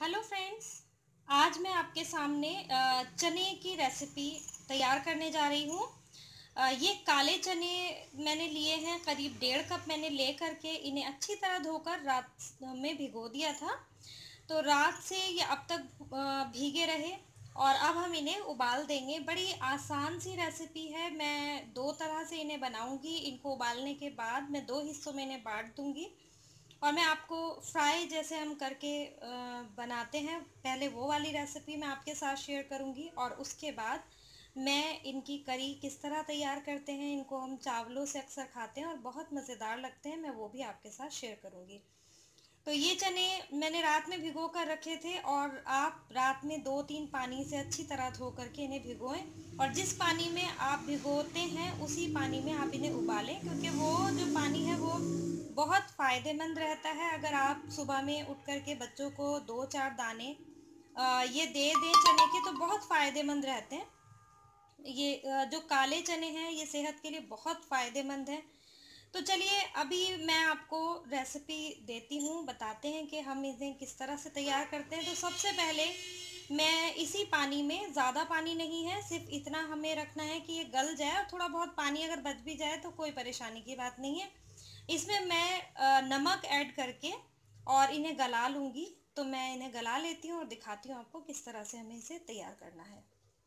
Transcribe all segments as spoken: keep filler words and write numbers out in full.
Hello friends, आज मैं आपके सामने अ, चने की रेसिपी तैयार करने जा रही हूँ। अ, ये काले चने मैंने लिए हैं, करीब डेढ़ कप मैंने ले करके इन्हें अच्छी तरह धोकर रात में भिगो दिया था। तो रात से ये अब तक अ, भीगे रहे और अब हम इन्हें उबाल देंगे। बड़ी आसान सी रेसिपी है। मैं दो तरह से इन्हें बनाऊंगी। इनको उबालने के बाद मैं दो हिस्सों में इन्हें बांट दूंगी और मैं आपको फ्राई जैसे हम करके बनाते हैं, पहले वो वाली रेसिपी मैं आपके साथ शेयर करूंगी और उसके बाद मैं इनकी करी किस तरह तैयार करते हैं। इनको हम चावलों से अक्सर खाते हैं और बहुत मज़ेदार लगते हैं, मैं वो भी आपके साथ शेयर करूंगी। तो ये चने मैंने रात में भिगो कर रखे थे और आप रात में दो तीन पानी से अच्छी तरह धो करके इन्हें भिगोएं और जिस पानी में आप भिगोते हैं उसी पानी में आप इन्हें उबालें, क्योंकि वो जो पानी है वो बहुत फ़ायदेमंद रहता है। अगर आप सुबह में उठ कर के बच्चों को दो चार दाने आ, ये दे दें चने के तो बहुत फ़ायदेमंद रहते हैं। ये आ, जो काले चने हैं ये सेहत के लिए बहुत फ़ायदेमंद हैं। तो चलिए अभी मैं आपको रेसिपी देती हूँ, बताते हैं कि हम इन्हें किस तरह से तैयार करते हैं। तो सबसे पहले मैं इसी पानी में, ज़्यादा पानी नहीं है, सिर्फ इतना हमें रखना है कि ये गल जाए और थोड़ा बहुत पानी अगर बच भी जाए तो कोई परेशानी की बात नहीं है। इसमें मैं नमक ऐड करके और इन्हें गला लूँगी। तो मैं इन्हें गला लेती हूँ और दिखाती हूँ आपको किस तरह से हमें इसे तैयार करना है।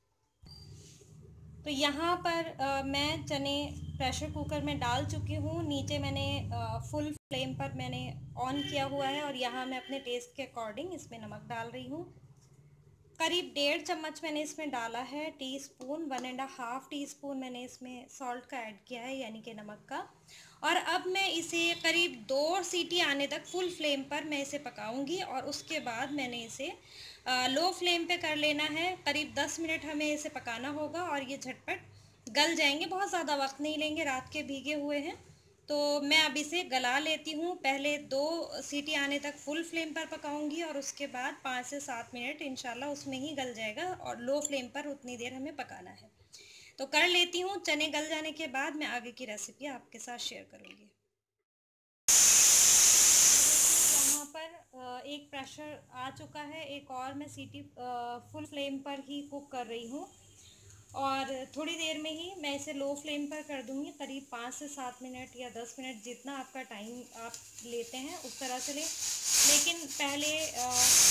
तो यहाँ पर आ, मैं चने प्रेशर कुकर में डाल चुकी हूँ। नीचे मैंने आ, फुल फ्लेम पर मैंने ऑन किया हुआ है और यहाँ मैं अपने टेस्ट के अकॉर्डिंग इसमें नमक डाल रही हूँ। करीब डेढ़ चम्मच मैंने इसमें डाला है, teaspoon one and half teaspoon मैंने इसमें सॉल्ट का ऐड किया है, यानी कि नमक का। और अब मैं इसे करीब दो सीटी आने तक फुल फ्लेम पर मैं इसे पकाऊंगी और उसके बाद मैंने इसे आ, लो फ्लेम पे कर लेना है। करीब दस मिनट हमें इसे पकाना होगा और ये झटपट गल जाएंगे। बहुत ज़्यादा वक्त नहीं लेंगे, रात के भीगे हुए हैं। तो मैं अब इसे गला लेती हूँ। पहले दो सीटी आने तक फुल फ्लेम पर पकाऊंगी और उसके बाद पाँच से सात मिनट इंशाल्लाह उसमें ही गल जाएगा और लो फ्लेम पर उतनी देर हमें पकाना है। तो कर लेती हूँ। चने गल जाने के बाद मैं आगे की रेसिपी आपके साथ शेयर करूँगी। यहाँ पर एक प्रेशर आ चुका है, एक और मैं सीटी फुल फ्लेम पर ही कुक कर रही हूँ और थोड़ी देर में ही मैं इसे लो फ्लेम पर कर दूंगी। करीब पाँच से सात मिनट या दस मिनट, जितना आपका टाइम आप लेते हैं उस तरह से लें। लेकिन पहले आ,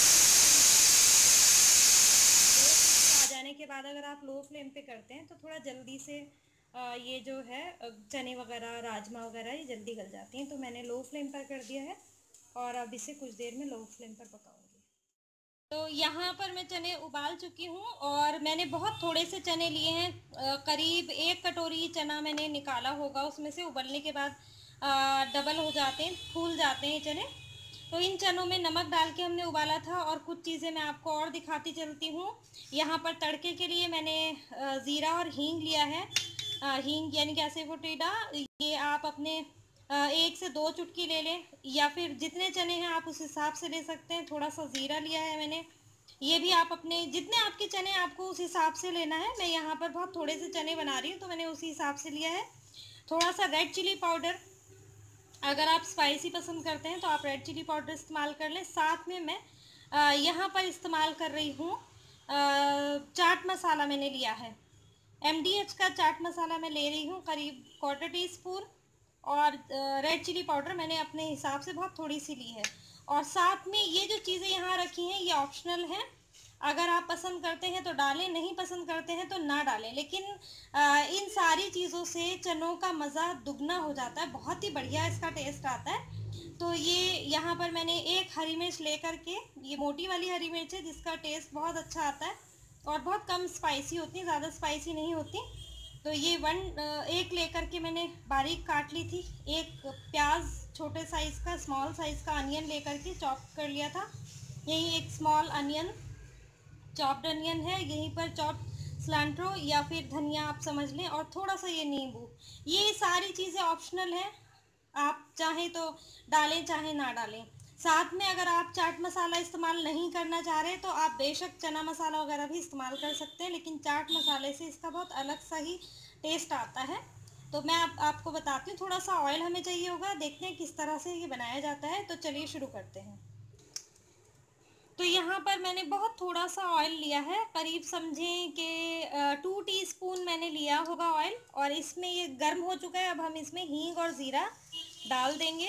आ जाने के बाद अगर आप लो फ्लेम पे करते हैं तो थोड़ा जल्दी से आ, ये जो है चने वगैरह, राजमा वगैरह, ये जल्दी गल जाती हैं। तो मैंने लो फ्लेम पर कर दिया है और अब इसे कुछ देर में लो फ्लेम पर पकाऊंगी। तो यहाँ पर मैं चने उबाल चुकी हूँ और मैंने बहुत थोड़े से चने लिए हैं। करीब एक कटोरी चना मैंने निकाला होगा, उसमें से उबलने के बाद आ, डबल हो जाते हैं, फूल जाते हैं चने। तो इन चनों में नमक डाल के हमने उबाला था। और कुछ चीज़ें मैं आपको और दिखाती चलती हूँ। यहाँ पर तड़के के लिए मैंने ज़ीरा और हींग लिया है। हींग यानी कि असेफोटिडा, ये आप अपने एक से दो चुटकी ले लें या फिर जितने चने हैं आप उस हिसाब से ले सकते हैं। थोड़ा सा ज़ीरा लिया है मैंने, ये भी आप अपने जितने आपके चने आपको उस हिसाब से लेना है। मैं यहाँ पर बहुत थोड़े से चने बना रही हूँ तो मैंने उसी हिसाब से लिया है। थोड़ा सा रेड चिली पाउडर, अगर आप स्पाइसी पसंद करते हैं तो आप रेड चिली पाउडर इस्तेमाल कर लें। साथ में मैं यहाँ पर इस्तेमाल कर रही हूँ चाट मसाला, मैंने लिया है एम डी एच का चाट मसाला मैं ले रही हूँ, करीब क्वार्टर टी स्पून। और रेड चिली पाउडर मैंने अपने हिसाब से बहुत थोड़ी सी ली है। और साथ में ये जो चीज़ें यहाँ रखी हैं ये ऑप्शनल हैं, अगर आप पसंद करते हैं तो डालें, नहीं पसंद करते हैं तो ना डालें। लेकिन आ, इन सारी चीज़ों से चनों का मज़ा दुगना हो जाता है, बहुत ही बढ़िया इसका टेस्ट आता है। तो ये यहाँ पर मैंने एक हरी मिर्च ले करके, ये मोटी वाली हरी मिर्च है जिसका टेस्ट बहुत अच्छा आता है और बहुत कम स्पाइसी होती है, ज़्यादा स्पाइसी नहीं होती। तो ये वन एक लेकर के मैंने बारीक काट ली थी। एक प्याज छोटे साइज़ का, स्मॉल साइज़ का अनियन लेकर के चॉप कर लिया था। यही एक स्मॉल अनियन, चॉप्ड अनियन है, यहीं पर चॉप सिलेंट्रो या फिर धनिया आप समझ लें, और थोड़ा सा ये नींबू। ये सारी चीज़ें ऑप्शनल हैं, आप चाहें तो डालें चाहे ना डालें। साथ में अगर आप चाट मसाला इस्तेमाल नहीं करना चाह रहे तो आप बेशक चना मसाला वगैरह भी इस्तेमाल कर सकते हैं, लेकिन चाट मसाले से इसका बहुत अलग सा ही टेस्ट आता है। तो मैं आप, आपको बताती हूँ। थोड़ा सा ऑयल हमें चाहिए होगा, देखते हैं किस तरह से ये बनाया जाता है। तो चलिए शुरू करते हैं। तो यहाँ पर मैंने बहुत थोड़ा सा ऑयल लिया है, करीब समझें कि टू टीस्पून मैंने लिया होगा ऑयल, और इसमें ये गर्म हो चुका है। अब हम इसमें हींग और ज़ीरा डाल देंगे।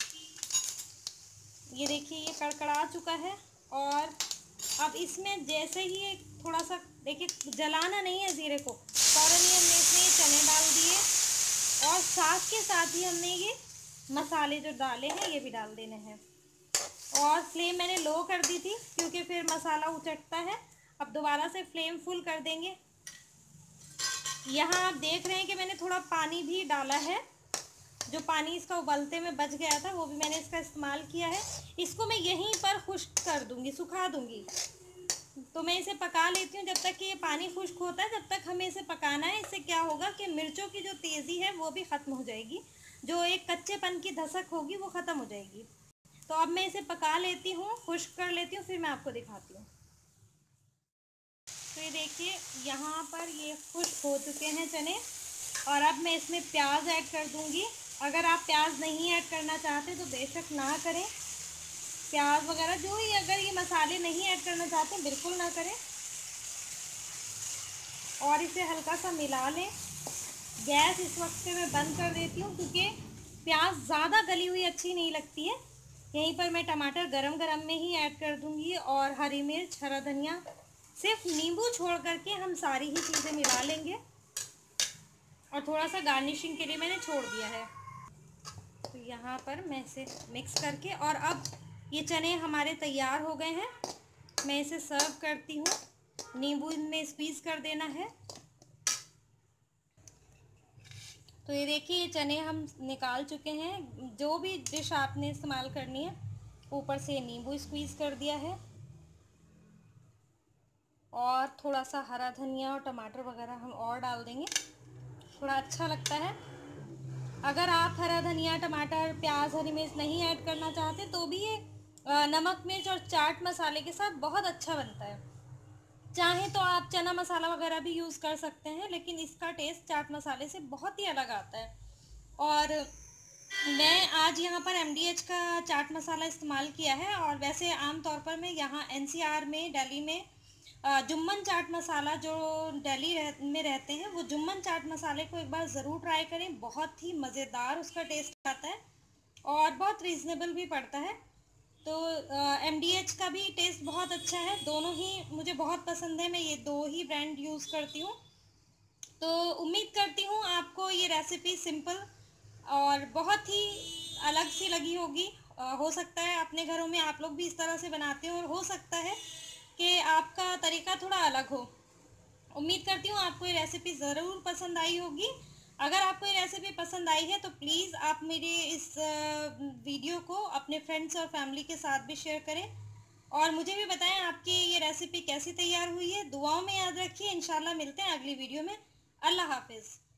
ये देखिए ये कड़कड़ा चुका है। और अब इसमें जैसे ही ये थोड़ा सा, देखिए जलाना नहीं है ज़ीरे को, फ़ौरन ही हमने इसमें ये चने डाल दिए, और साथ के साथ ही हमने ये मसाले जो डाले हैं ये भी डाल देने हैं। और फ्लेम मैंने लो कर दी थी क्योंकि फिर मसाला उचटता है। अब दोबारा से फ्लेम फुल कर देंगे। यहाँ आप देख रहे हैं कि मैंने थोड़ा पानी भी डाला है, जो पानी इसका उबलते में बच गया था वो भी मैंने इसका इस्तेमाल किया है। इसको मैं यहीं पर खुश्क कर दूंगी, सुखा दूंगी। तो मैं इसे पका लेती हूँ जब तक कि ये पानी खुश्क होता है, जब तक हमें इसे पकाना है। इससे क्या होगा कि मिर्चों की जो तेज़ी है वो भी ख़त्म हो जाएगी, जो एक कच्चेपन की धसक होगी वो ख़त्म हो जाएगी। तो अब मैं इसे पका लेती हूँ, खुश्क कर लेती हूँ, फिर मैं आपको दिखाती हूँ। तो ये देखिए यहाँ पर ये खुश्क हो चुके हैं चने, और अब मैं इसमें प्याज ऐड कर दूँगी। अगर आप प्याज नहीं ऐड करना चाहते तो बेशक ना करें, प्याज वगैरह जो ही, अगर ये मसाले नहीं ऐड करना चाहते बिल्कुल ना करें। और इसे हल्का सा मिला लें। गैस इस वक्त पे मैं बंद कर देती हूँ क्योंकि प्याज ज़्यादा गली हुई अच्छी नहीं लगती है। यहीं पर मैं टमाटर गरम गरम में ही ऐड कर दूँगी, और हरी मिर्च, हरा धनिया, सिर्फ नींबू छोड़ करके हम सारी ही चीज़ें मिला लेंगे। और थोड़ा सा गार्निशिंग के लिए मैंने छोड़ दिया है। तो यहाँ पर मैं इसे मिक्स करके, और अब ये चने हमारे तैयार हो गए हैं। मैं इसे सर्व करती हूँ। नींबू इनमें स्क्वीज़ कर देना है। तो ये देखिए ये चने हम निकाल चुके हैं। जो भी डिश आपने इस्तेमाल करनी है, ऊपर से नींबू स्क्वीज़ कर दिया है, और थोड़ा सा हरा धनिया और टमाटर वगैरह हम और डाल देंगे, थोड़ा अच्छा लगता है। अगर आप हरा धनिया, टमाटर, प्याज, हरी मिर्च नहीं ऐड करना चाहते तो भी ये नमक, मिर्च और चाट मसाले के साथ बहुत अच्छा बनता है। चाहे तो आप चना मसाला वगैरह भी यूज़ कर सकते हैं, लेकिन इसका टेस्ट चाट मसाले से बहुत ही अलग आता है। और मैं आज यहाँ पर एम डी एच का चाट मसाला इस्तेमाल किया है, और वैसे आम तौर पर मैं यहाँ एन सी आर में, दिल्ली में जुम्मन चाट मसाला, जो दिल्ली रह, में रहते हैं, वो जुम्मन चाट मसाले को एक बार ज़रूर ट्राई करें। बहुत ही मज़ेदार उसका टेस्ट आता है और बहुत रीज़नेबल भी पड़ता है। तो एम डी एच का भी टेस्ट बहुत अच्छा है। दोनों ही मुझे बहुत पसंद है, मैं ये दो ही ब्रांड यूज़ करती हूँ। तो उम्मीद करती हूँ आपको ये रेसिपी सिंपल और बहुत ही अलग सी लगी होगी। आ, हो सकता है अपने घरों में आप लोग भी इस तरह से बनाते हो, और हो सकता है कि आपका तरीका थोड़ा अलग हो। उम्मीद करती हूँ आपको ये रेसिपी ज़रूर पसंद आई होगी। अगर आपको ये रेसिपी पसंद आई है तो प्लीज़ आप मेरे इस वीडियो को अपने फ्रेंड्स और फैमिली के साथ भी शेयर करें, और मुझे भी बताएं आपकी ये रेसिपी कैसी तैयार हुई है। दुआओं में याद रखिए। इंशाल्लाह मिलते हैं अगली वीडियो में। अल्लाह हाफिज़।